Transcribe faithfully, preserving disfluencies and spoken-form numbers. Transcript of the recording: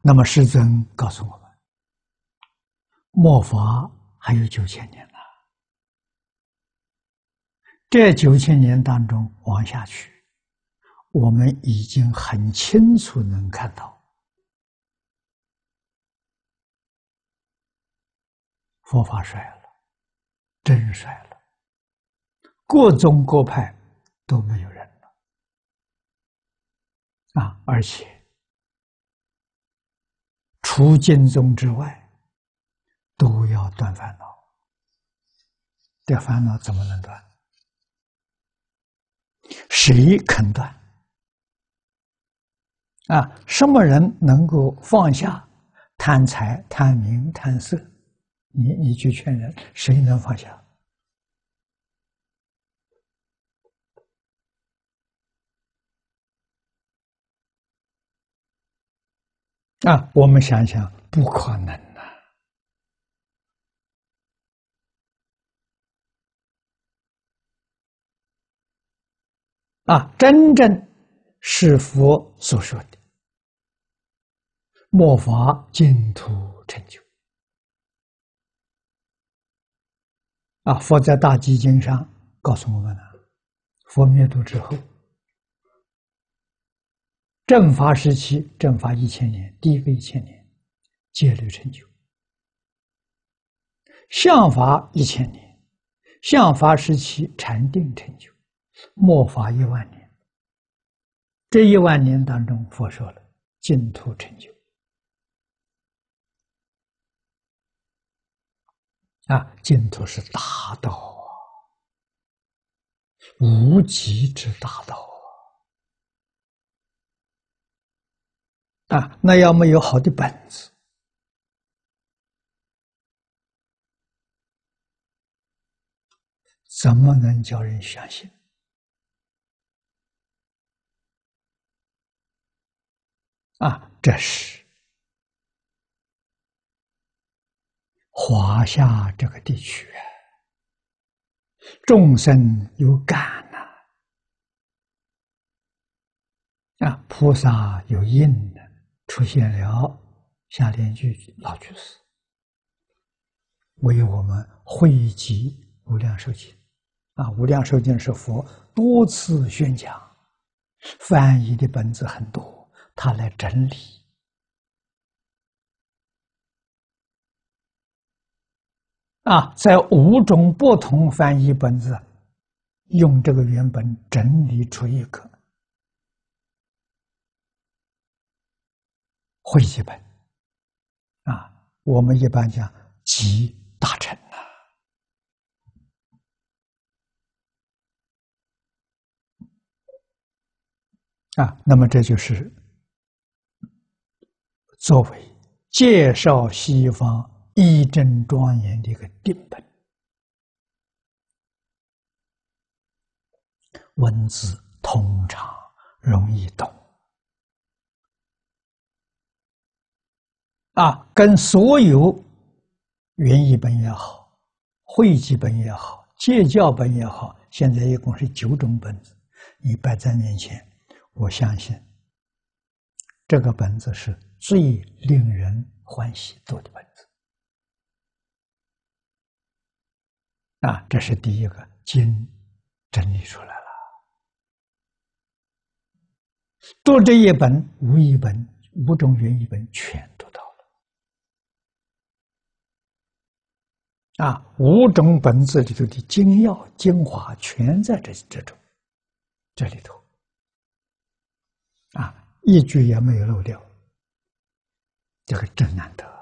那么世尊告诉我们，末法还有九千年了。这九千年当中往下去，我们已经很清楚能看到，佛法衰了，真衰了，各宗各派都没有人了啊！而且除经宗之外，都要断烦恼。这烦恼怎么能断？谁肯断？啊，什么人能够放下贪财、贪名、贪色？你你去劝人，谁能放下？啊，我们想想，不可能啊！啊，真正是佛所说的末法净土成就。啊，佛在大集经上告诉我们了，佛灭度之后，正法时期，正法一千年，第一个一千年，戒律成就；相法一千年，相法时期禅定成就；末法一万年，这一万年当中，佛说了净土成就。啊，净土是大道啊，无极之大道啊！啊，那要没有好的本子，怎么能叫人相信？啊，这是华夏这个地区啊，众生有感呐，啊，菩萨有应的，出现了下莲居老居士，为我们汇集无量寿经。啊，无量寿经是佛多次宣讲，翻译的本子很多，他来整理。啊，在五种不同翻译本子，用这个原本整理出一个汇集本。啊，我们一般讲集大成呐。啊，那么这就是作为介绍西方义正庄严的一个定本，文字通畅，容易懂。啊，跟所有原译本也好，汇集本也好，介教本也好，现在一共是九种本子，你摆在面前，我相信这个本子是最令人欢喜读的本子。啊，这是第一个经整理出来了。读这一本无一本五种原译本全读到了。啊，五种本子里头的精要精华全在这这种这里头。啊，一句也没有漏掉，这个真难得。